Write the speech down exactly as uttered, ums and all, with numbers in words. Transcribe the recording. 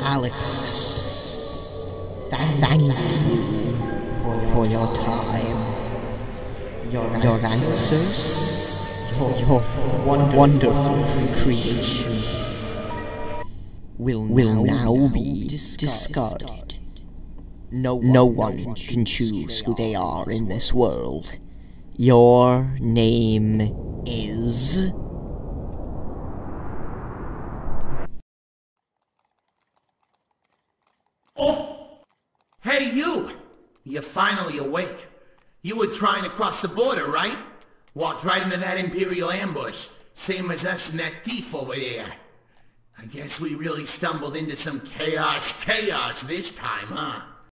Alex, thank you for your time, your, your answers, your, your wonderful creation will, will now be discarded. No, no one can choose who they are in this world. Your name is... Oh! Hey, you! You're finally awake. You were trying to cross the border, right? Walked right into that Imperial ambush. Same as us and that thief over there. I guess we really stumbled into some chaos chaos this time, huh?